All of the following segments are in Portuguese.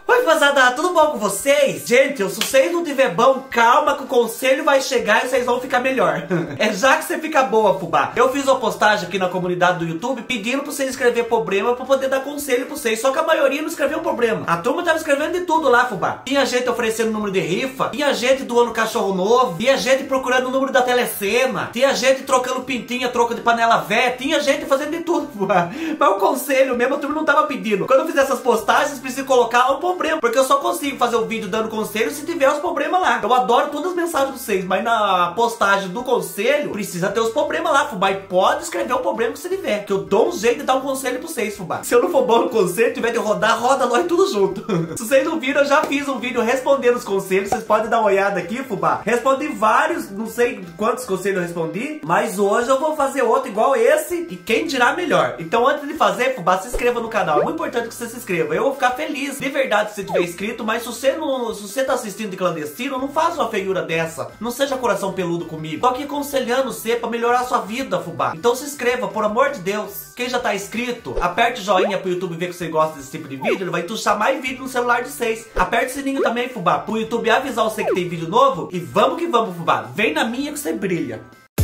Oi, rapaziada, tudo bom com vocês? Gente, se vocês não tiver bom, calma que o conselho vai chegar e vocês vão ficar melhor. É já que você fica boa, fubá. Eu fiz uma postagem aqui na comunidade do YouTube pedindo pra vocês escrever problema pra poder dar conselho pra vocês. Só que a maioria não escreveu problema. A turma tava escrevendo de tudo lá, fubá. Tinha gente oferecendo número de rifa, tinha gente doando cachorro novo, tinha gente procurando o número da telecena, tinha gente trocando pintinha, troca de panela velha, tinha gente fazendo de tudo, fubá. Mas o conselho mesmo a turma não tava pedindo. Quando eu fizer essas postagens, preciso colocar um problema, porque eu só consigo fazer o vídeo dando conselho se tiver os problemas lá. Eu adoro todas as mensagens de vocês, mas na postagem do conselho precisa ter os problemas lá, fubá. E pode escrever o problema que você tiver, que eu dou um jeito de dar um conselho pra vocês, fubá. Se eu não for bom no conselho, tiver de rodar, roda nós tudo junto. Se vocês não viram, eu já fiz um vídeo respondendo os conselhos. Vocês podem dar uma olhada aqui, fubá. Respondi vários, não sei quantos conselhos eu respondi, mas hoje eu vou fazer outro igual esse, e quem dirá melhor. Então antes de fazer, fubá, se inscreva no canal. É muito importante que você se inscreva. Eu vou ficar feliz, de verdade, se você tiver inscrito, mas se você tá assistindo de clandestino, não faça uma feiura dessa. Não seja coração peludo comigo. Tô aqui aconselhando você pra melhorar a sua vida, fubá. Então se inscreva, por amor de Deus. Quem já tá inscrito, aperte o joinha pro YouTube ver que você gosta desse tipo de vídeo. Ele vai tuchar mais vídeo no celular de vocês. Aperte o sininho também, fubá, pro YouTube avisar você que tem vídeo novo. E vamos que vamos, fubá. Vem na minha que você brilha.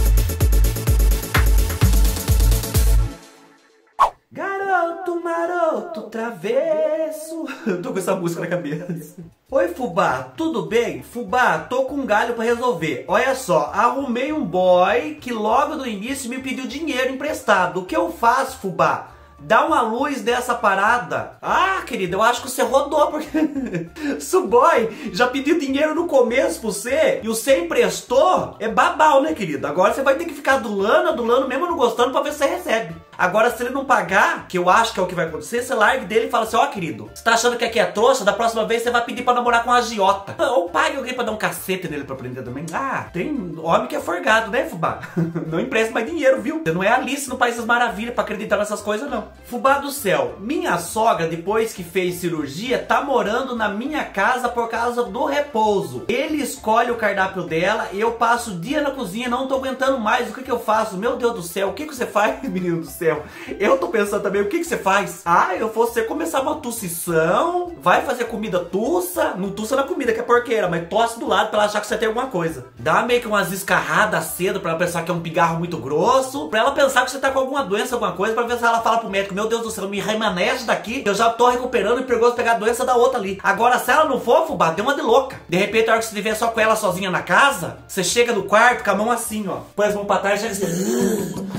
Garoto, maroto, travesso. Eu tô com essa música na cabeça. Oi, fubá, tudo bem? Fubá, tô com um galho pra resolver. Olha só, arrumei um boy que logo no início me pediu dinheiro emprestado. O que eu faço, fubá? Dá uma luz dessa parada. Ah, querido, eu acho que você rodou, porque se o boy já pediu dinheiro no começo pra você e você emprestou, é babau, né, querido? Agora você vai ter que ficar adulando mesmo não gostando pra ver se você recebe. Agora, se ele não pagar, que eu acho que é o que vai acontecer, você larga dele e fala assim, ó, querido, você tá achando que aqui é trouxa? Da próxima vez você vai pedir pra namorar com a agiota. Ou pague alguém pra dar um cacete nele pra aprender também. Ah, tem homem que é forgado, né, fubá? Não empresta mais dinheiro, viu? Você não é Alice no País das Maravilhas pra acreditar nessas coisas, não. Fubá do céu, minha sogra, depois que fez cirurgia, tá morando na minha casa por causa do repouso. Ele escolhe o cardápio dela e eu passo o dia na cozinha, não tô aguentando mais. O que que eu faço? Meu Deus do céu, o que que você faz, menino do céu? Eu tô pensando também, o que que você faz? Ah, eu vou você começar uma tussição, vai fazer comida tussa, não tussa na comida que é porqueira, mas tosse do lado pra ela achar que você tem alguma coisa. Dá meio que umas escarradas cedo pra ela pensar que é um pigarro muito grosso, pra ela pensar que você tá com alguma doença, alguma coisa, pra ver se ela fala pro médico, meu Deus do céu, me remaneja daqui, eu já tô recuperando e perigoso pegar a doença da outra ali. Agora, se ela não for, fubá, deu uma de louca. De repente, a hora que você estiver só com ela sozinha na casa, você chega no quarto com a mão assim, ó, põe as mãos pra trás e chega assim.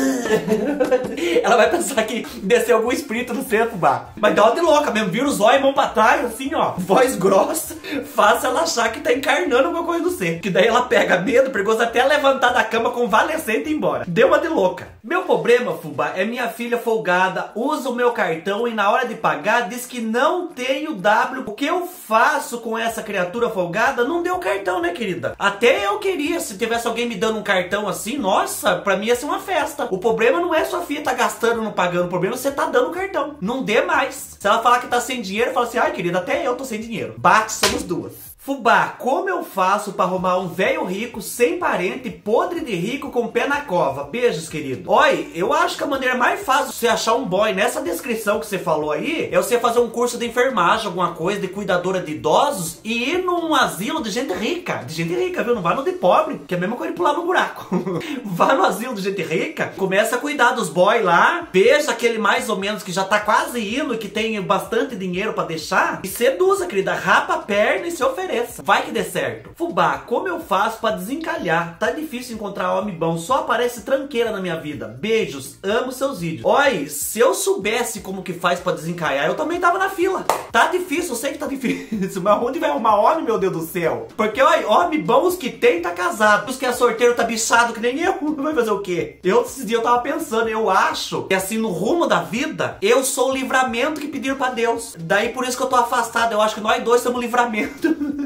Ela vai pensar que desceu algum espírito no centro, fubá. Mas dá uma de louca mesmo, vira os olhos, mão pra trás, assim, ó, voz grossa, faça ela achar que tá encarnando alguma coisa no centro. Que daí ela pega medo, perigoso até levantar da cama convalescente e ir embora. Deu uma de louca. Meu problema, fubá, é minha filha folgada, usa o meu cartão e na hora de pagar diz que não tem o W. O que eu faço com essa criatura folgada? Não deu cartão, né, querida? Até eu queria, se tivesse alguém me dando um cartão assim, nossa, pra mim ia ser uma festa. O problema não é sua filha tá gastando, não pagando, o problema é você tá dando o cartão. Não dê mais. Se ela falar que tá sem dinheiro, fala assim, ai, querida, até eu tô sem dinheiro. Bate, somos duas. Fubá, como eu faço pra arrumar um velho rico, sem parente, podre de rico, com pé na cova? Beijos, querido. Oi, eu acho que a maneira mais fácil de você achar um boy nessa descrição que você falou aí, é você fazer um curso de enfermagem, alguma coisa, de cuidadora de idosos, e ir num asilo de gente rica. De gente rica, viu? Não vai no de pobre, que é a mesma coisa de pular no buraco. Vá no asilo de gente rica, começa a cuidar dos boys lá, veja aquele mais ou menos que já tá quase indo e que tem bastante dinheiro pra deixar, e seduza, querida. Rapa a perna e se oferece. Vai que dê certo. Fubá, como eu faço pra desencalhar? Tá difícil encontrar homem bom, só aparece tranqueira na minha vida. Beijos, amo seus vídeos. Oi, se eu soubesse como que faz pra desencalhar, eu também tava na fila. Tá difícil, eu sei que tá difícil, mas onde vai arrumar homem, meu Deus do céu? Porque, olha, homem bom, os que tem tá casado. Os que é sorteiro tá bichado que nem eu. Vai fazer o quê? Esse dia eu tava pensando, eu acho que assim, no rumo da vida, eu sou o livramento que pediram pra Deus. Daí por isso que eu tô afastado, eu acho que nós dois somos livramento.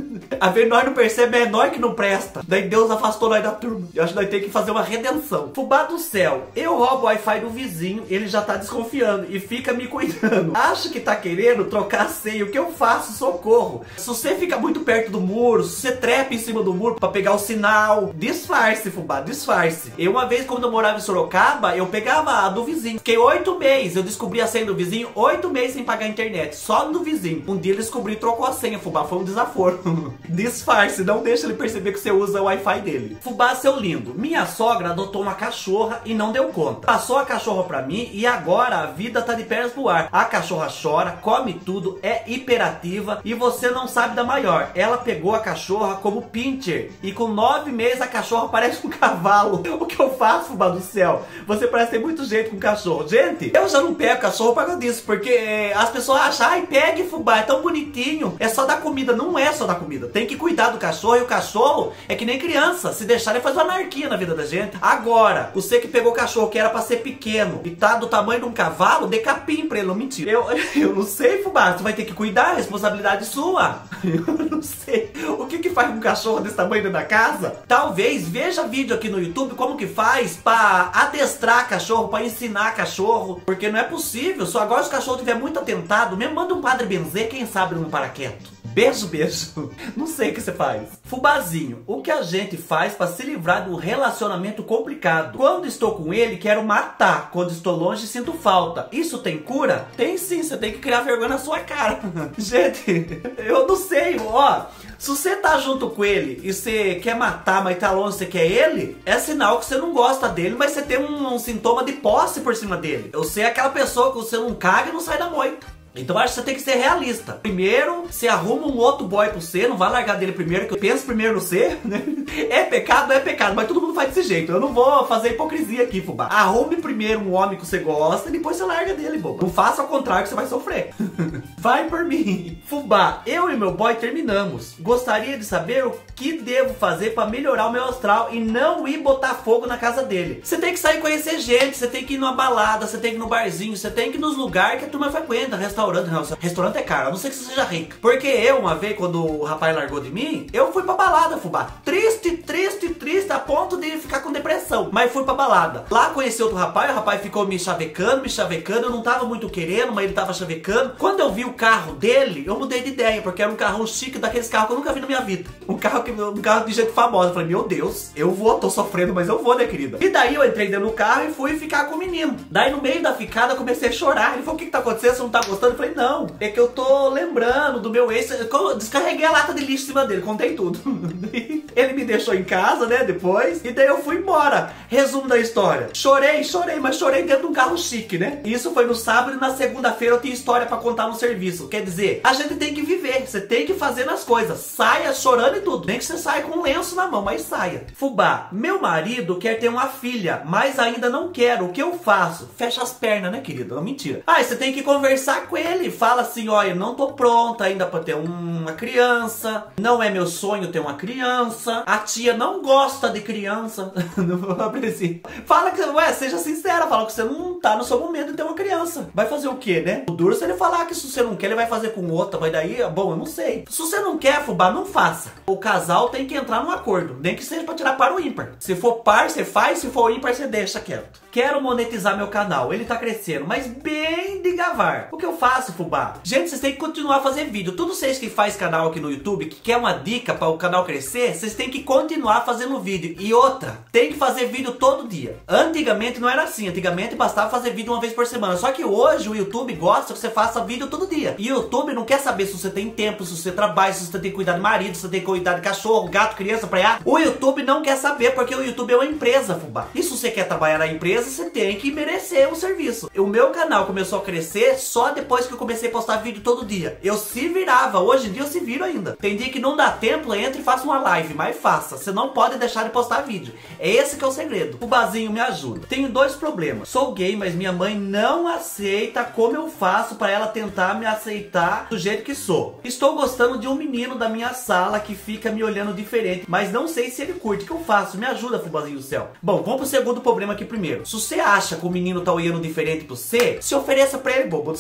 A vez nós não percebemos, é nós que não presta. Daí Deus afastou nós da turma. Eu acho que nós temos que fazer uma redenção. Fubá do céu, eu roubo o Wi-Fi do vizinho, ele já tá desconfiando e fica me cuidando. Acho que tá querendo trocar a senha. O que eu faço? Socorro. Se você fica muito perto do muro, se você trepa em cima do muro pra pegar o sinal, disfarce, fubá, disfarce. Eu uma vez, quando eu morava em Sorocaba, eu pegava a do vizinho. Fiquei 8 meses, eu descobri a senha do vizinho, 8 meses sem pagar a internet, só no vizinho. Um dia ele descobriu e trocou a senha, fubá, foi um desaforo. Disfarce, não deixa ele perceber que você usa o Wi-Fi dele. Fubá, seu lindo, minha sogra adotou uma cachorra e não deu conta. Passou a cachorra pra mim e agora a vida tá de pernas pro ar. A cachorra chora, come tudo, é hiperativa e você não sabe da maior. Ela pegou a cachorra como pincher e com 9 meses a cachorra parece um cavalo. O que eu faço, fubá do céu? Você parece ter muito jeito com cachorro. Gente, eu já não pego cachorro por causa disso, porque as pessoas acham, ai, pegue, fubá, é tão bonitinho, é só dar comida. Não é só dar comida, tem que cuidar do cachorro, e o cachorro é que nem criança, se deixar ele faz uma anarquia na vida da gente. Agora, você que pegou o cachorro que era pra ser pequeno e tá do tamanho de um cavalo, dê capim pra ele, não mentira. Eu não sei, fubá, você vai ter que cuidar, responsabilidade sua. Eu não sei, o que faz com um cachorro desse tamanho dentro da casa? Talvez veja vídeo aqui no YouTube como que faz pra adestrar cachorro, pra ensinar cachorro, porque não é possível, só agora se o cachorro tiver muito atentado, mesmo manda um padre benzer, quem sabe não para quieto. Beijo, beijo. Não sei o que você faz. Fubazinho, o que a gente faz para se livrar de um relacionamento complicado? Quando estou com ele, quero matar. Quando estou longe, sinto falta. Isso tem cura? Tem sim, você tem que criar vergonha na sua cara. Gente, eu não sei, ó. Se você tá junto com ele e você quer matar, mas tá longe, você quer ele, é sinal que você não gosta dele, mas você tem um sintoma de posse por cima dele. Você é aquela pessoa que você não caga e não sai da moita. Então acho que você tem que ser realista. Primeiro, você arruma um outro boy pra você, não vai largar dele primeiro, que eu penso primeiro no você, né? É pecado, mas todo mundo faz desse jeito. Eu não vou fazer hipocrisia aqui, fubá. Arrume primeiro um homem que você gosta e depois você larga dele, boba. Não faça ao contrário que você vai sofrer. Vai por mim. Fubá, eu e meu boy terminamos. Gostaria de saber o que devo fazer pra melhorar o meu astral e não ir botar fogo na casa dele. Você tem que sair conhecer gente, você tem que ir numa balada, você tem que ir no barzinho, você tem que ir nos lugares que a turma frequenta, restaurante é caro, a não ser que você seja rico. Porque eu, uma vez, quando o rapaz largou de mim, eu fui pra balada, fubá. Triste, a ponto de ficar com depressão. Mas fui pra balada. Lá conheci outro rapaz, o rapaz ficou me chavecando, eu não tava muito querendo, mas ele tava chavecando. Quando eu vi o carro dele, eu mudei de ideia, porque era um carrão chique, daqueles carros que eu nunca vi na minha vida. Um carro de gente famosa. Eu falei, meu Deus, eu vou, tô sofrendo, mas eu vou, né, querida? E daí eu entrei dentro do carro e fui ficar com o menino. Daí no meio da ficada eu comecei a chorar. Ele falou, o que tá acontecendo? Você não tá gostando? Eu falei, não, é que eu tô lembrando do meu ex. Eu descarreguei a lata de lixo em cima dele, contei tudo. Ele me deixou em casa, né, depois, e daí eu fui embora. Resumo da história: chorei, mas chorei dentro de um carro chique, né? Isso foi no sábado e na segunda-feira eu tinha história pra contar no serviço. Quer dizer, a gente tem que viver, você tem que fazer as coisas. Saia chorando e tudo, nem que você saia com um lenço na mão, mas saia. Fubá, meu marido quer ter uma filha, mas ainda não quero, o que eu faço? Fecha as pernas, né, querida? Não, mentira. Ah, você tem que conversar com ele, fala assim, olha, não tô pronta ainda pra ter uma criança, não é meu sonho ter uma criança, a tia não gosta de criança. Fala que, ué, seja sincera, fala que você não tá no seu momento de ter uma criança. Vai fazer o quê, né? O duro se ele falar que se você não quer, ele vai fazer com outra, mas daí, bom, eu não sei. Se você não quer, fubá, não faça. O casal tem que entrar num acordo, nem que seja pra tirar par ou ímpar. Se for par, você faz, se for ímpar, você deixa quieto. Quero monetizar meu canal, ele tá crescendo, mas bem devagar. O que eu faço, fubá? Gente, vocês têm que continuar a fazer vídeo. Todos vocês que faz canal aqui no YouTube, que quer uma dica para o canal crescer, vocês têm que continuar fazendo vídeo. E outra, tem que fazer vídeo todo dia. Antigamente não era assim, antigamente bastava fazer vídeo uma vez por semana. Só que hoje o YouTube gosta que você faça vídeo todo dia. E o YouTube não quer saber se você tem tempo, se você trabalha, se você tem que cuidar de marido, se você tem que cuidar de cachorro, gato, criança, preá. O YouTube não quer saber, porque o YouTube é uma empresa, fubá. E se você quer trabalhar na empresa, você tem que merecer o serviço. O meu canal começou a crescer só depois que eu comecei a postar vídeo todo dia. Eu se virava, hoje em dia eu se viro ainda. Tem dia que não dá tempo, entra e faça uma live, mas faça. Você não pode deixar de postar vídeo. É esse que é o segredo. O Bazinho me ajuda. Tenho 2 problemas. Sou gay, mas minha mãe não aceita. Como eu faço para ela tentar me aceitar do jeito que sou? Estou gostando de um menino da minha sala que fica me olhando diferente, mas não sei se ele curte. O que eu faço? Me ajuda, Fubazinho do céu. Bom, vamos pro segundo problema aqui primeiro. Se você acha que o menino tá olhando diferente pra você, se ofereça pra ele, bobo. Você não tem nada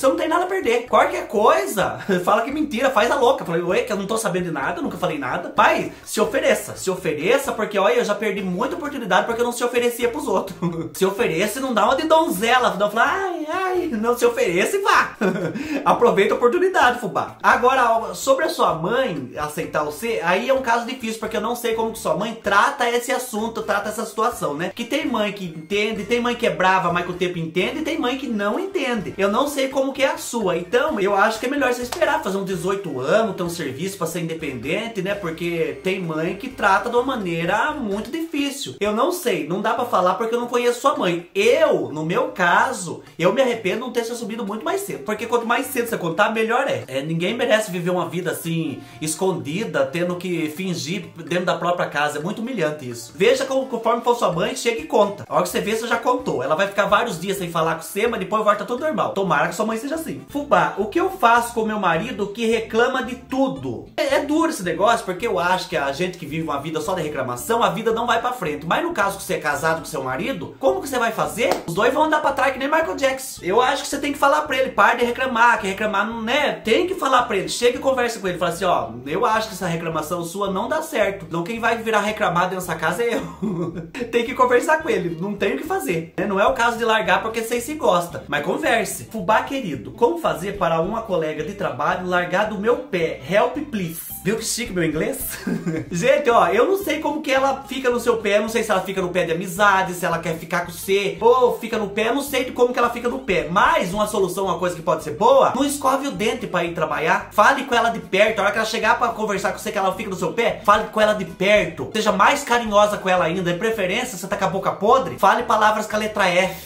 nada a perder. Qualquer coisa, fala que mentira, faz a louca. Falei, ué, que eu não tô sabendo de nada, nunca falei nada. Pai, se ofereça, porque olha, eu já perdi muita oportunidade porque eu não se oferecia pros outros. Se ofereça e não dá uma de donzela, não fala, ai, não se ofereça e vá. Aproveita a oportunidade, fubá. Agora, sobre a sua mãe aceitar você, aí é um caso difícil, porque eu não sei como que sua mãe trata esse assunto, trata essa situação, né? Que tem mãe que entende, tem mãe que é brava, mas com o tempo entende, e tem mãe que não entende. Eu não sei como que é a sua, então eu acho que é melhor você esperar fazer uns 18 anos, ter um serviço pra ser independente, né? Porque tem mãe que trata de uma maneira muito difícil. Eu não sei, não dá pra falar porque eu não conheço sua mãe. Eu, no meu caso, eu me arrependo de não ter se assumido muito mais cedo, porque quanto mais cedo você contar, melhor é. Ninguém merece viver uma vida assim, escondida, tendo que fingir dentro da própria casa. É muito humilhante isso. Veja conforme for sua mãe, chega e conta. A hora que você vê, você já contou. Ela vai ficar vários dias sem falar com você, mas depois volta tudo normal. Tomara que sua mãe seja assim. Fubá, o que eu faço com meu marido que reclama de tudo? É duro esse negócio, porque eu acho que a gente que vive uma vida só de reclamação, a vida não vai pra frente. Mas no caso que você é casado com seu marido, como que você vai fazer? Os dois vão andar pra trás que nem Michael Jackson. Eu acho que você tem que falar pra ele, para de reclamar, que reclamar não é. Tem que falar pra ele, chega e conversa com ele. Fala assim, ó, eu acho que essa reclamação sua não dá certo. Então quem vai virar reclamado nessa casa é eu. Tem que conversar com ele, não tem o que fazer. Não é o caso de largar porque vocês se gostam, mas converse. Fubá querido, como fazer para uma colega de trabalho largar do meu pé? Help please. Viu que chique meu inglês? Gente, ó, eu não sei como que ela fica no seu pé, não sei se ela fica no pé de amizade, se ela quer ficar com você, ou fica no pé, não sei como que ela fica no pé. Mas uma solução, uma coisa que pode ser boa, não escove o dente pra ir trabalhar. Fale com ela de perto, a hora que ela chegar pra conversar com você que ela fica no seu pé, fale com ela de perto. Seja mais carinhosa com ela ainda, de preferência, você tá com a boca podre, fale palavras com a letra F.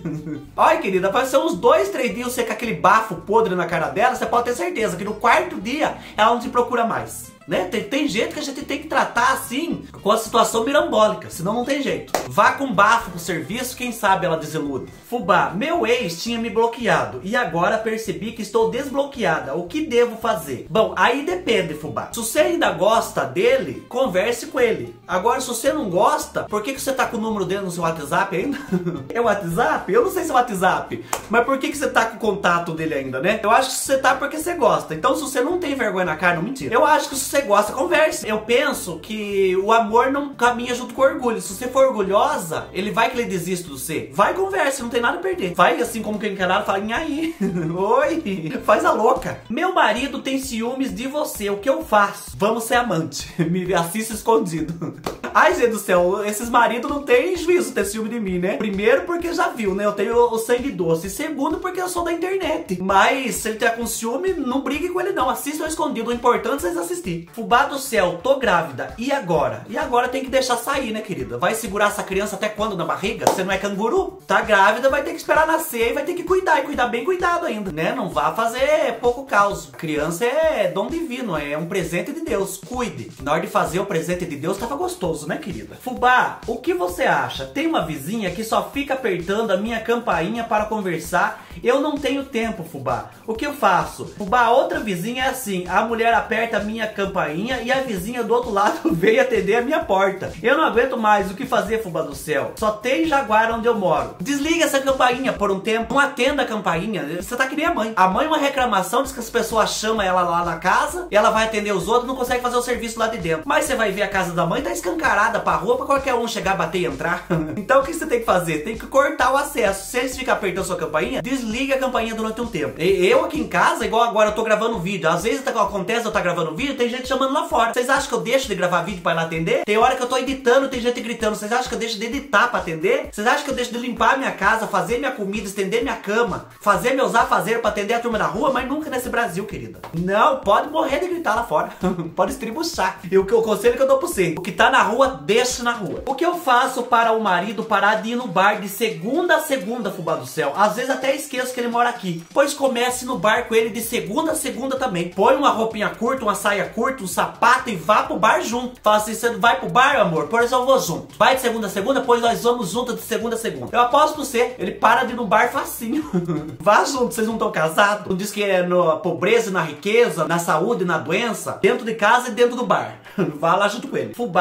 Olha, querida, vai ser uns 2, 3 dias você com aquele bafo podre na cara dela, você pode ter certeza que no quarto dia ela não te procura mais. Né? Tem jeito que a gente tem que tratar assim, com a situação mirambólica, senão não tem jeito. Vá com bafo pro serviço, quem sabe ela desilude. Fubá, meu ex tinha me bloqueado e agora percebi que estou desbloqueada. O que devo fazer? Bom, aí depende, Fubá. Se você ainda gosta dele, converse com ele. Agora, se você não gosta, por que você tá com o número dele no seu WhatsApp ainda? É o WhatsApp? Eu não sei se é o WhatsApp. Mas por que você tá com o contato dele ainda, né? Eu acho que você tá porque você gosta. Então, se você não tem vergonha na cara, não mentira. Eu acho que se você gosta, converse. Eu penso que o amor não caminha junto com o orgulho. Se você for orgulhosa, ele vai que ele desista de você. Vai, converse, não tem nada a perder. Vai assim como quem encarado, fala, e aí? Oi, faz a louca. Meu marido tem ciúmes de você, o que eu faço? Vamos ser amante. Me assista escondido. Ai, gente do céu, esses maridos não têm juízo de ter ciúme de mim, né? Primeiro porque já viu, né? Eu tenho o sangue doce. E segundo porque eu sou da internet. Mas se ele tiver com ciúme, não brigue com ele não. Assista escondido. O importante é vocês assistirem. Fubá do céu, tô grávida. E agora? E agora tem que deixar sair, né, querida? Vai segurar essa criança até quando na barriga? Você não é canguru? Tá grávida, vai ter que esperar nascer e vai ter que cuidar. E cuidar bem cuidado ainda, né? Não vá fazer pouco caos. Criança é dom divino, é um presente de Deus. Cuide. Na hora de fazer o presente de Deus, tava gostoso, né, querida? Fubá, o que você acha? Tem uma vizinha que só fica apertando a minha campainha para conversar. Eu não tenho tempo, Fubá. O que eu faço? Fubá, outra vizinha é assim. A mulher aperta a minha campainha e a vizinha do outro lado veio atender a minha porta. Eu não aguento mais. O que fazer, Fubá do céu? Só tem jaguar onde eu moro. Desliga essa campainha por um tempo. Não atenda a campainha. Você tá que nem a mãe. A mãe, uma reclamação, diz que as pessoas chamam ela lá na casa, ela vai atender os outros, não consegue fazer o serviço lá de dentro. Mas você vai ver a casa da mãe, tá escancarada pra rua pra qualquer um chegar, bater e entrar. Então o que você tem que fazer? Tem que cortar o acesso. Se eles ficam apertando a sua campainha, desliga a campainha durante um tempo. Eu aqui em casa, igual agora eu tô gravando vídeo. Às vezes acontece, eu tô gravando vídeo, tem gente chamando lá fora. Vocês acham que eu deixo de gravar vídeo pra ir lá atender? Tem hora que eu tô editando, tem gente gritando. Vocês acham que eu deixo de editar pra atender? Vocês acham que eu deixo de limpar minha casa, fazer minha comida, estender minha cama, fazer meus afazeres pra atender a turma da rua? Mas nunca nesse Brasil, querida. Não, pode morrer de gritar lá fora. Pode estribuchar. E o conselho que eu dou pra você: o que tá na rua, deixa na rua. O que eu faço para o marido parar de ir no bar de segunda a segunda, Fubá do céu? Às vezes até esqueço que ele mora aqui. Pois comece no bar com ele de segunda a segunda também. Põe uma roupinha curta, uma saia curta, um sapato e vá pro bar junto. Fala assim, você vai pro bar, amor? Pois eu vou junto. Vai de segunda a segunda, pois nós vamos junto de segunda a segunda. Eu aposto pra você, ele para de ir no bar facinho. Vá junto, vocês não estão casados? Não diz que é na pobreza e na riqueza, na saúde e na doença, dentro de casa e dentro do bar. Vá lá junto com ele. Fubá, como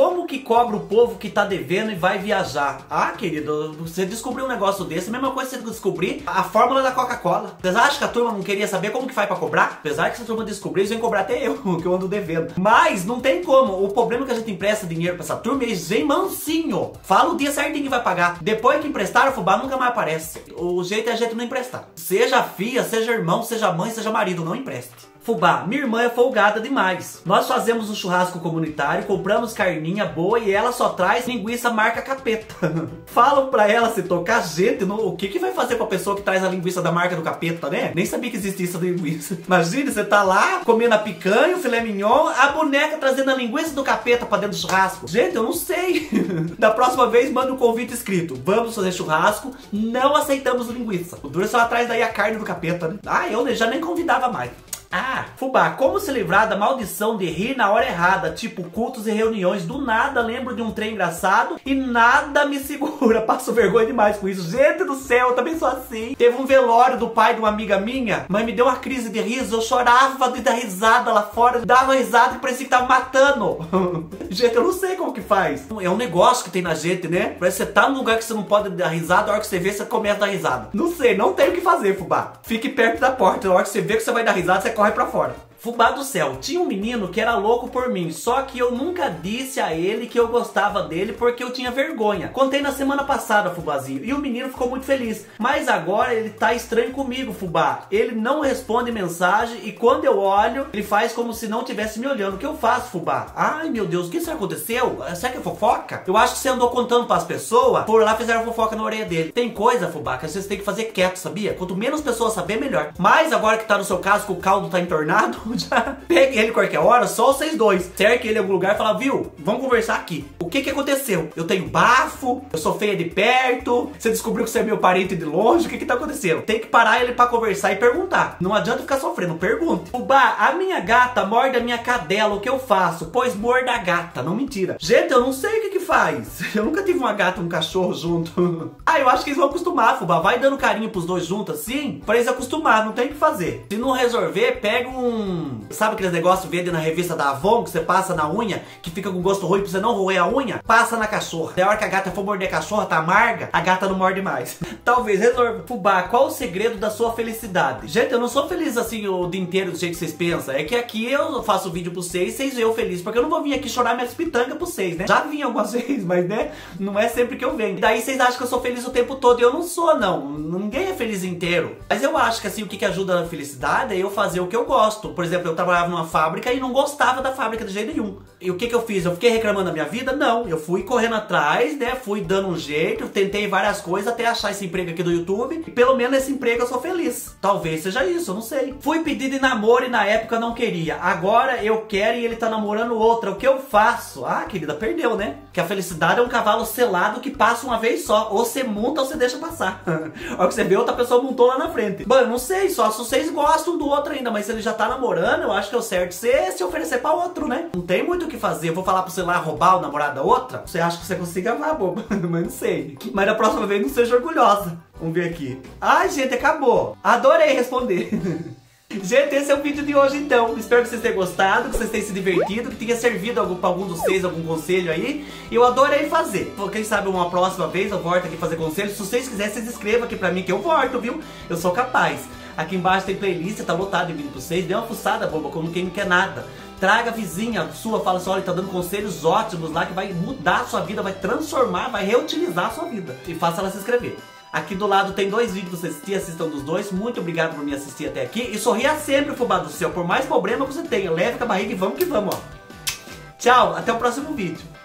como que cobra o povo que tá devendo e vai viajar? Ah, querido, você descobriu um negócio desse, a mesma coisa que você descobrir a fórmula da Coca-Cola. Vocês acham que a turma não queria saber como que faz pra cobrar? Apesar que se a turma descobrir, eles vão cobrar até eu, que eu ando devendo. Mas não tem como. O problema é que a gente empresta dinheiro pra essa turma e eles vêm mansinho. Fala o dia certinho que vai pagar. Depois que emprestaram, o fubá nunca mais aparece. O jeito é a gente não emprestar. Seja filha, seja irmão, seja mãe, seja marido, não empreste. Fubá, minha irmã é folgada demais. Nós fazemos um churrasco comunitário, compramos carninha boa e ela só traz linguiça marca capeta. Falam pra ela se tocar gente, o que vai fazer pra pessoa que traz a linguiça da marca do capeta, né? Nem sabia que existia essa linguiça. Imagina, você tá lá comendo a picanha, o filé mignon, a boneca trazendo a linguiça do capeta pra dentro do churrasco. Gente, eu não sei. Da próxima vez, manda um convite escrito. Vamos fazer churrasco, não aceitamos linguiça. O duro é só atrás daí a carne do capeta, né? Ah, eu já nem convidava mais. Ah, fubá, como se livrar da maldição de rir na hora errada, tipo cultos e reuniões, do nada lembro de um trem engraçado e nada me segura, passo vergonha demais com isso, gente do céu, eu também sou assim. Teve um velório do pai de uma amiga minha, mas me deu uma crise de riso, eu chorava de dar risada lá fora, dava risada e parecia que tava matando. Gente, eu não sei como que faz, é um negócio que tem na gente, né? Parece que você tá num lugar que você não pode dar risada, a hora que você vê, você começa a dar risada. Não sei, não tem o que fazer, fubá. Fique perto da porta, a hora que você vê que você vai dar risada, você corre pra fora. Fubá do céu, tinha um menino que era louco por mim, só que eu nunca disse a ele que eu gostava dele porque eu tinha vergonha. Contei na semana passada, fubazinho, e o menino ficou muito feliz. Mas agora ele tá estranho comigo, fubá. Ele não responde mensagem e quando eu olho, ele faz como se não estivesse me olhando. O que eu faço, fubá? Ai, meu Deus, o que isso aconteceu? Será que é fofoca? Eu acho que você andou contando pras pessoas, por lá fizeram fofoca na orelha dele. Tem coisa, fubá, que às vezes tem que fazer quieto, sabia? Quanto menos pessoas saber, melhor. Mas agora que tá no seu caso, que o caldo tá entornado, já pegue ele qualquer hora, só vocês dois. Cerque ele em algum lugar e fala, viu, vamos conversar aqui. O que aconteceu? Eu tenho bafo, eu sou feia de perto, você descobriu que você é meu parente de longe, o que tá acontecendo? Tem que parar ele pra conversar e perguntar. Não adianta ficar sofrendo, pergunta. Fubá, a minha gata morde a minha cadela, o que eu faço? Pois morda a gata, não mentira. Gente, eu não sei o que faz. Eu nunca tive uma gata e um cachorro junto. Ah, eu acho que eles vão acostumar, fubá. Vai dando carinho pros dois juntos assim, pra eles acostumar, não tem o que fazer. Se não resolver, pega um... Sabe aqueles negócios vende na revista da Avon, que você passa na unha, que fica com gosto ruim pra você não roer a unha? Passa na cachorra. Na hora que a gata for morder a cachorra, tá amarga, a gata não morde mais. Talvez resolva. Fubá, qual o segredo da sua felicidade? Gente, eu não sou feliz assim o dia inteiro do jeito que vocês pensam. É que aqui eu faço vídeo pra vocês veem eu feliz. Porque eu não vou vir aqui chorar minhas pitangas pra vocês, né? Já vim algumas vezes, mas né, não é sempre que eu venho. E daí vocês acham que eu sou feliz o tempo todo. E eu não sou, não. Ninguém é feliz inteiro. Mas eu acho que assim, o que ajuda na felicidade é eu fazer o que eu gosto. Por exemplo, eu trabalhava numa fábrica e não gostava da fábrica de jeito nenhum. E o que eu fiz? Eu fiquei reclamando da minha vida? Não. Eu fui correndo atrás, né? Fui dando um jeito, tentei várias coisas até achar esse emprego aqui do YouTube. E pelo menos nesse emprego eu sou feliz. Talvez seja isso, eu não sei. Fui pedir de namoro e na época não queria. Agora eu quero e ele tá namorando outra. O que eu faço? Ah, querida, perdeu, né? Que a felicidade é um cavalo selado que passa uma vez só. Ou você monta ou você deixa passar. A hora que você vê, outra pessoa montou lá na frente. Bom, eu não sei, só se vocês gostam do outro ainda. Mas se ele já tá namorando, eu acho que é o certo você se oferecer pra outro, né? Não tem muito o que fazer. Eu vou falar pra você lá roubar o namorado da outra? Você acha que você consiga amar, boba? Mas não sei. Mas da próxima vez não seja orgulhosa. Vamos ver aqui. Ai, gente, acabou. Adorei responder. Gente, esse é o vídeo de hoje então. Espero que vocês tenham gostado, que vocês tenham se divertido, que tenha servido pra algum de vocês, algum conselho aí. Eu adorei fazer. Quem sabe uma próxima vez eu volto aqui fazer conselho. Se vocês quiserem, vocês escrevam aqui pra mim que eu volto, viu? Eu sou capaz. Aqui embaixo tem playlist, tá lotado de vídeo pra vocês. Dê uma fuçada, boba, como quem não quer nada. Traga a vizinha sua, fala assim, olha, tá dando conselhos ótimos lá que vai mudar a sua vida, vai transformar, vai reutilizar a sua vida. E faça ela se inscrever. Aqui do lado tem 2 vídeos pra você assistir, assistam dos dois. Muito obrigado por me assistir até aqui. E sorria sempre, fubá do céu, por mais problema que você tenha. Leve com a barriga e vamos que vamos, ó. Tchau, até o próximo vídeo.